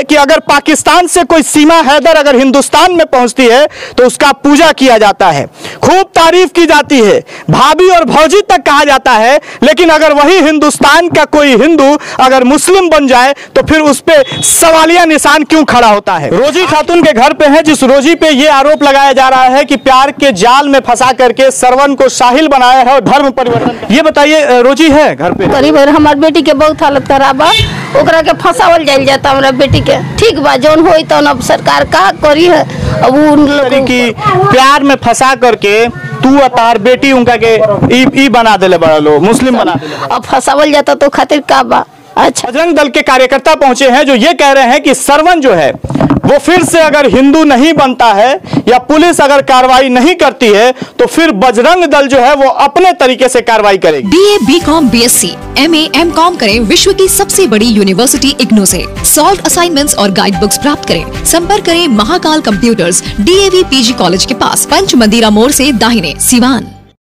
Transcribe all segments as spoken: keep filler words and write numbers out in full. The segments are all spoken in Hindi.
कि अगर पाकिस्तान से कोई सीमा हैदर अगर हिंदुस्तान में पहुंचती है तो उसका पूजा किया जाता है, खूब तारीफ की जाती है, भाभी और भौजी तक कहा जाता है। लेकिन अगर वही हिंदुस्तान का कोई हिंदू अगर मुस्लिम बन जाए तो फिर उस पे सवालिया निशान क्यों खड़ा होता है। रोजी खातून के घर पे है, जिस रोजी पे ये आरोप लगाया जा रहा है कि प्यार के जाल में फंसा करके सरवन को साहिल बनाया है और धर्म परिवर्तन। ये बताइए, रोजी है घर पे? करीब हमार बेटी के बहुत हालत खराब बा, ओकरा के फंसावल जाइल जाता हमरा बेटी के। ठीक बा, जौन होई तो अब सरकार का करी है। अब उन लोग की प्यार में फंसा करके तू अतार बेटी उनका के ई, ई बना देले बड़ा लोग, मुस्लिम बना देले। अब फंसावल जाता तो खातिर का बा। अच्छा, बजरंग दल के कार्यकर्ता पहुंचे हैं जो ये कह रहे हैं कि सरवन जो है वो फिर से अगर हिंदू नहीं बनता है या पुलिस अगर कार्रवाई नहीं करती है तो फिर बजरंग दल जो है वो अपने तरीके से कार्रवाई करेगी। BA, BCom, BSc, MA, MCom करें विश्व की सबसे बड़ी यूनिवर्सिटी इग्नू से। सॉल्व असाइनमेंट्स और गाइड बुक्स प्राप्त करें। संपर्क करें Mahakal computers, DAV PG college के पास, पंच मंदिरा मोड़ से दाहिने, सिवान।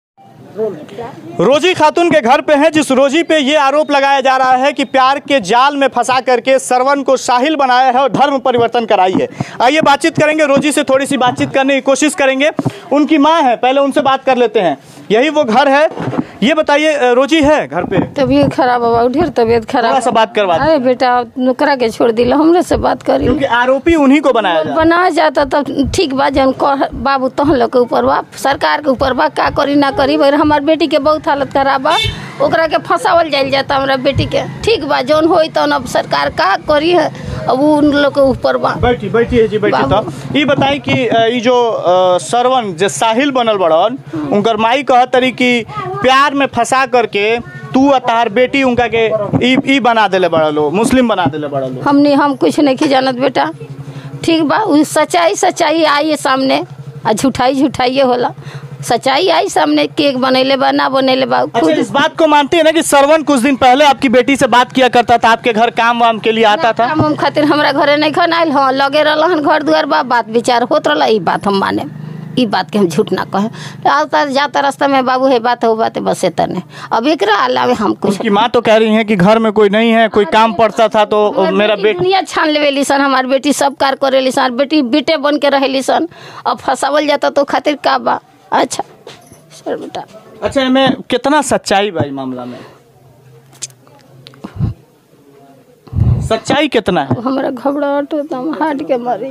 रोजी खातून के घर पे हैं, जिस रोजी पे ये आरोप लगाया जा रहा है कि प्यार के जाल में फंसा करके सरवन को साहिल बनाया है और धर्म परिवर्तन कराई है। आइए बातचीत करेंगे, रोजी से थोड़ी सी बातचीत करने की कोशिश करेंगे। उनकी माँ है, पहले उनसे बात कर लेते हैं। यही वो घर है। ये बताइए, रोजी है घर पे? तबीयत खराब है, ढेर तबीयत खराब। से बात करवा। अरे बेटा नौकरा के छोड़ दिला, हमरे से बात करी। क्योंकि आरोपी उन्हीं को बनाया जाता बनाया जाता तो ठीक बा। जन बाबू तहन लोग के ऊपर बा, सरकार के ऊपर बा, का करी ना करी। हमार बेटी के बहुत हालत खराब बा, ओकरा के फंसावल जाइल जाता हमरा बेटी के। ठीक बा, जौन होई तो अब सरकार का करी है। अब उन लोग के ऊपर बा। बैठी बैठी है जी, बैठी। तो ये बताई कि ये जो सरवन जो साहिल बनल बड़न, उनकर माई कहत तरी कि प्यार में फंसा करके तू अतार बेटी उनका के ई, ई बना देले बड़ा लो, मुस्लिम बना देले बड़ा लो। हमने हम कुछ नहीं की जानत बेटा। ठीक बा, सच्चाई सच्चाई आई सामने, आ झूठाई झूठाई होला। सच्चाई आई सामने, केक बनेले बा ना बनेले बा। अच्छा, इस बात को मानती है ना कि सरवन कुछ दिन पहले आपकी बेटी से बात किया करता था, आपके घर काम वाम के लिए आता था? काम हम खातिर हमरा घरे नहीं खन आयल। हाँ, लगे रहन घर दुआर बा, बात विचार होत रहा। ई बात हम माने, ई बात के हम झूठ ना कहे। आता जाता रास्ता में बाबू है बात हो बात बस तने। अब एक अलावे हम कुछ। की माँ तो कह रही है कि घर में कोई नहीं है, कोई काम पड़ता था तो मेरा बेटी दुनिया छान लेवेली सन। हमार बेटी सब कार करेली सन, बेटी बेटे बन के रहेली सन। अब फंसावल जाता तो खातिर का बा। अच्छा सर बेटा। अच्छा, मैं कितना सच्चाई भाई मामला में, सच्चाई कितना है? हमारा घबराहट होता, हम हार्ट के मारी।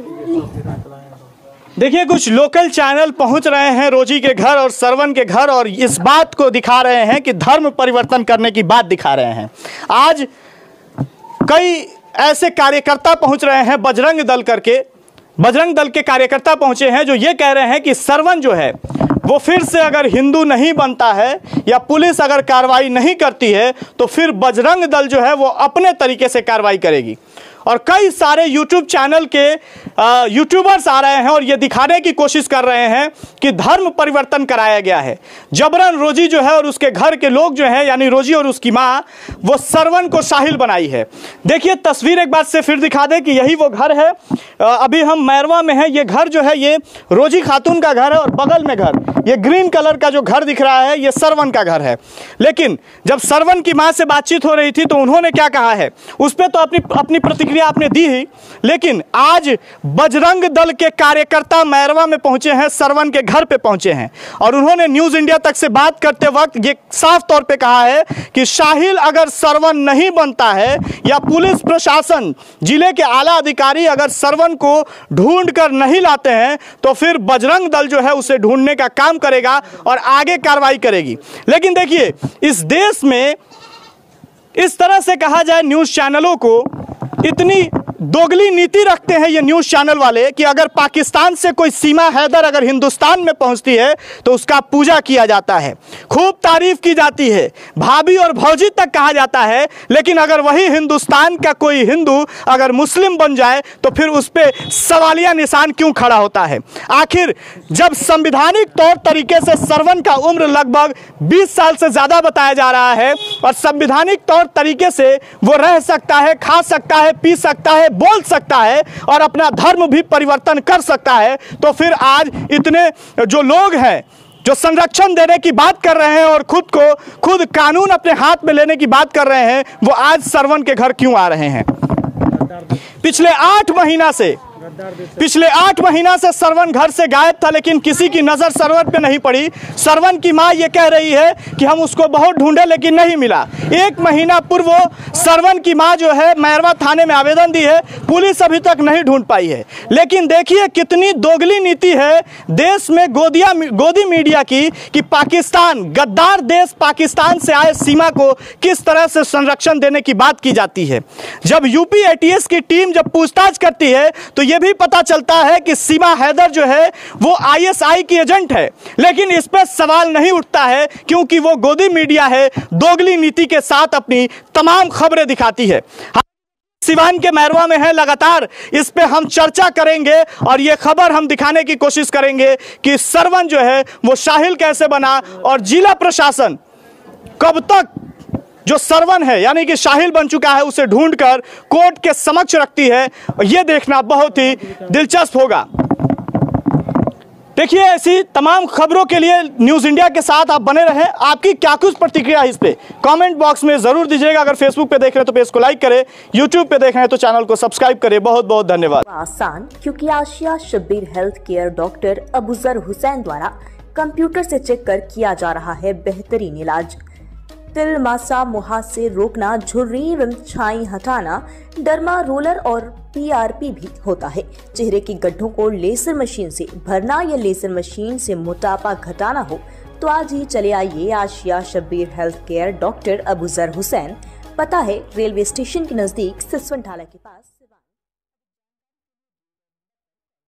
देखिए, कुछ लोकल चैनल पहुंच रहे हैं रोजी के घर और सरवन के घर और इस बात को दिखा रहे हैं कि धर्म परिवर्तन करने की बात दिखा रहे हैं। आज कई ऐसे कार्यकर्ता पहुंच रहे हैं, बजरंग दल करके बजरंग दल के कार्यकर्ता पहुंचे हैं जो ये कह रहे हैं कि सरवन जो है वो फिर से अगर हिंदू नहीं बनता है या पुलिस अगर कार्रवाई नहीं करती है तो फिर बजरंग दल जो है वो अपने तरीके से कार्रवाई करेगी। और कई सारे यूट्यूब चैनल के यूट्यूबर्स आ रहे हैं और ये दिखाने की कोशिश कर रहे हैं कि धर्म परिवर्तन कराया गया है। जबरन रोजी जो है और उसके घर के लोग जो हैं, यानी रोजी और उसकी माँ, वो सरवन को साहिल बनाई है। देखिए तस्वीर एक बार से फिर दिखा दे कि यही वो घर है। अभी हम मैरवा में हैं। ये घर जो है ये रोजी खातून का घर है और बगल में घर, ये ग्रीन कलर का जो घर दिख रहा है ये सरवन का घर है। लेकिन जब सरवन की माँ से बातचीत हो रही थी तो उन्होंने क्या कहा है उस पर तो अपनी अपनी प्रतिक्रिया आपने दी ही। लेकिन आज बजरंग दल के कार्यकर्ता मैरवा में पहुंचे हैं, सरवन के घर पे पहुंचे हैं और उन्होंने न्यूज इंडिया तक से बात करते वक्त ये साफ तौर पे कहा है कि साहिल अगर सरवन नहीं बनता है या पुलिस प्रशासन जिले के आला अधिकारी अगर सरवन को ढूंढ कर नहीं लाते हैं तो फिर बजरंग दल जो है उसे ढूंढने का काम करेगा और आगे कार्रवाई करेगी। लेकिन देखिए, इस देश में इस तरह से कहा जाए न्यूज़ चैनलों को, इतनी दोगली नीति रखते हैं ये न्यूज़ चैनल वाले कि अगर पाकिस्तान से कोई सीमा हैदर अगर हिंदुस्तान में पहुंचती है तो उसका पूजा किया जाता है, खूब तारीफ की जाती है, भाभी और भौजी तक कहा जाता है। लेकिन अगर वही हिंदुस्तान का कोई हिंदू अगर मुस्लिम बन जाए तो फिर उस पर सवालिया निशान क्यों खड़ा होता है? आखिर जब संविधानिक तौर तरीके से सरवन का उम्र लगभग बीस साल से ज़्यादा बताया जा रहा है और संविधानिक तौर तरीके से वो रह सकता है, खा सकता है, पी सकता है, बोल सकता है और अपना धर्म भी परिवर्तन कर सकता है, तो फिर आज इतने जो लोग हैं जो संरक्षण देने की बात कर रहे हैं और खुद को खुद कानून अपने हाथ में लेने की बात कर रहे हैं, वो आज सरवन के घर क्यों आ रहे हैं? पिछले आठ महीना से पिछले आठ महीना से सरवन घर से गायब था, लेकिन किसी की नज़र सरवन पे नहीं पड़ी। सरवन की मां ये कह रही है कि हम उसको बहुत ढूंढे लेकिन नहीं मिला। एक महीना पूर्व सरवन की मां जो है मैरवा थाने में आवेदन दी है, पुलिस अभी तक नहीं ढूंढ पाई है। लेकिन देखिए कितनी दोगली नीति है देश में गोदिया गोदी मीडिया की कि पाकिस्तान, गद्दार देश पाकिस्तान से आए सीमा को किस तरह से संरक्षण देने की बात की जाती है। जब यूपी एटीएस की टीम जब पूछताछ करती है तो यह भी पता चलता है कि सीमा हैदर जो है वो आईएसआई की एजेंट है, लेकिन इस पर सवाल नहीं उठता है क्योंकि वो गोदी मीडिया है, दोगली नीति के साथ अपनी तमाम खबरें दिखाती है। सिवान के मैरवा में है, लगातार इस पे हम चर्चा करेंगे और ये खबर हम दिखाने की कोशिश करेंगे कि सरवन जो है वो शाहिल कैसे बना और जिला प्रशासन कब तक जो सरवन है यानी कि शाहिल बन चुका है उसे ढूंढकर कोर्ट के समक्ष रखती है, यह देखना बहुत ही दिलचस्प होगा। देखिए ऐसी तमाम खबरों के लिए न्यूज़ इंडिया के साथ आप बने रहें। आपकी क्या कुछ प्रतिक्रिया है इस पे कमेंट बॉक्स में जरूर दीजिएगा। अगर फेसबुक पे देख रहे हैं तो पेज को लाइक करें, यूट्यूब पे देख रहे हैं तो चैनल को सब्सक्राइब करें। बहुत बहुत धन्यवाद। आसान क्योंकि Asiya Shabbir health care doctor Abuzar Hussain द्वारा कंप्यूटर से चेक कर किया जा रहा है बेहतरीन इलाज। तिल, मासा, मुहासे रोकना, झुर्री, रिमछाई हटाना, डर्मा रोलर और पीआरपी भी होता है। चेहरे की गड्ढों को लेजर मशीन से भरना या लेजर मशीन से मोटापा घटाना हो तो आज ही चले आइए Asiya Shabbir health care doctor Abuzar Hussain. पता है रेलवे स्टेशन के नजदीक सिसवन ढाला के पास।